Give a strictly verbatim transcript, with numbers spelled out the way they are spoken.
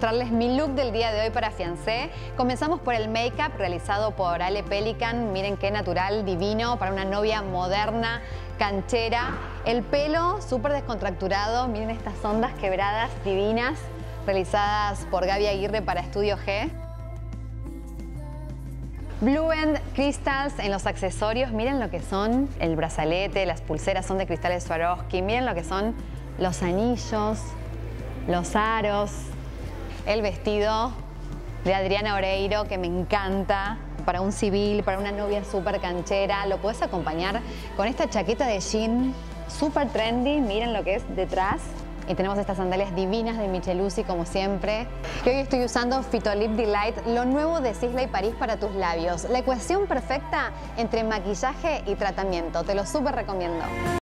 mostrarles mi look del día de hoy para fiancé. Comenzamos por el make-up realizado por Ale Pelican. Miren qué natural, divino, para una novia moderna, canchera. El pelo súper descontracturado. Miren estas ondas quebradas divinas, realizadas por Gaby Aguirre para Estudio G. Blue End Crystals en los accesorios. Miren lo que son el brazalete, las pulseras son de cristales Swarovski. Miren lo que son los anillos, los aros. El vestido de Adriana Oreiro, que me encanta. Para un civil, para una novia súper canchera. Lo puedes acompañar con esta chaqueta de jean súper trendy. Miren lo que es detrás. Y tenemos estas sandalias divinas de Micheluzzi, como siempre. Y hoy estoy usando Phytolip Delight, lo nuevo de Sisley Paris para tus labios. La ecuación perfecta entre maquillaje y tratamiento. Te lo súper recomiendo.